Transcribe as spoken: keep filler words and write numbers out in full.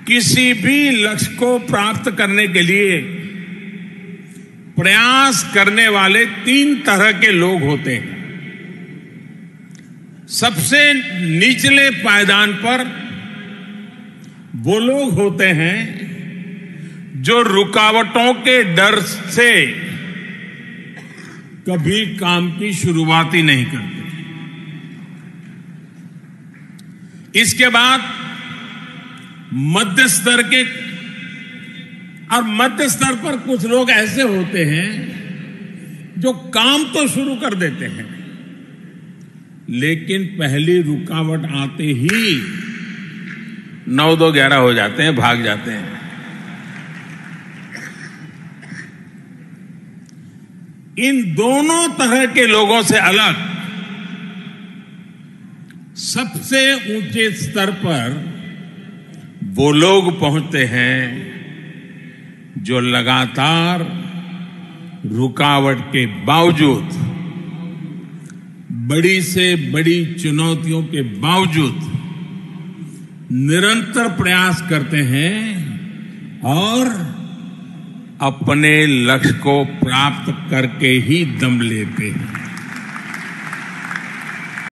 किसी भी लक्ष्य को प्राप्त करने के लिए प्रयास करने वाले तीन तरह के लोग होते हैं। सबसे निचले पायदान पर वो लोग होते हैं जो रुकावटों के डर से कभी काम की शुरुआत ही नहीं करते। इसके बाद मध्य स्तर के और मध्य स्तर पर कुछ लोग ऐसे होते हैं जो काम तो शुरू कर देते हैं, लेकिन पहली रुकावट आते ही नौ दो ग्यारह हो जाते हैं, भाग जाते हैं। इन दोनों तरह के लोगों से अलग सबसे ऊंचे स्तर पर वो लोग पहुंचते हैं जो लगातार रुकावट के बावजूद, बड़ी से बड़ी चुनौतियों के बावजूद निरंतर प्रयास करते हैं और अपने लक्ष्य को प्राप्त करके ही दम लेते हैं।